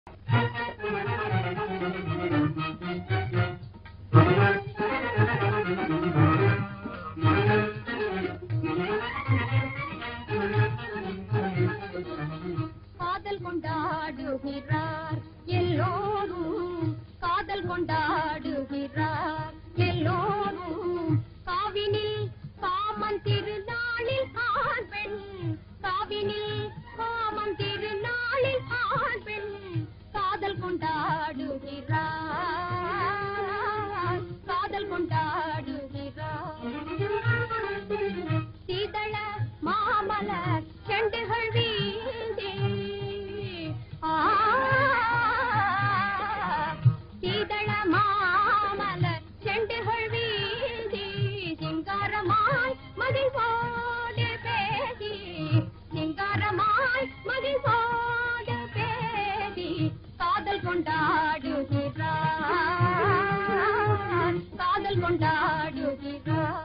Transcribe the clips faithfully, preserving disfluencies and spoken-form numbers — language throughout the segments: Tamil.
காதல் கொண்டாடுகிறார் எல்லோரும், காதல் கொண்டாடுகிறார் எல்லோரும். காவினில் காமன் திருநாளில் ஆண் பெண், காவினில் காமன் திருநாளில் ஆண் பெண் காதல் கொண்டாடுகிறார், காதல் கொண்டாடுகிறார். சீதள மாமலர் செண்டுகள் வீந்தி, சீதள மாமலர் செண்டுகள் வீந்தி சிங்காரமாய் மகிழ்வோடு பேசி, சிங்காரமாய் மகிழ்வோடு பேசி காதல் கொண்டாடுகிறார், காதல் கொண்டாடுகிறார்.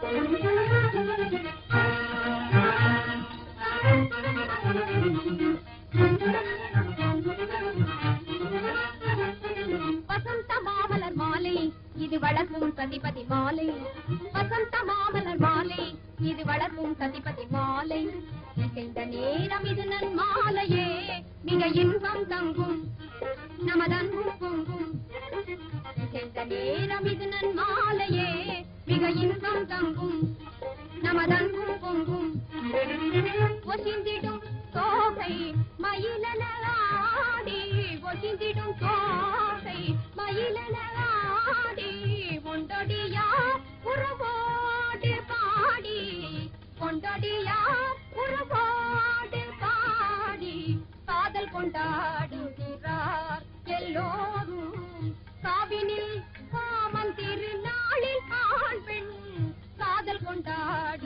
வசந்த மாமலர் மாலை இது வளர்க்கும் சதிபதி மாலை, வசந்த மாமலர் மாலை இது வளர்க்கும் சதிபதி மாலை. இசைந்த நேரம் இது நன் மாலையே, மிக இன்பம் தங்கும் நமதன்பும் பொங்கும். இசைந்த நேரம் இது நன் மாலையே, மிக இன்பம் தங்கும் நமதன்பும் பொங்கும். ஒசிந்திடும் தோகை மயிலனாடி, ஒசிந்திடும் தோகை மயிலனாடி கொண்டடியார் உறவோடு பாடி, கொண்டடியார் உறவோடு பாடி காதல் கொண்டாடுகிறார் எல்லோரும். காவினில் காமன் திருநாளில் ஆண் பெண் காதல் கொண்டாடு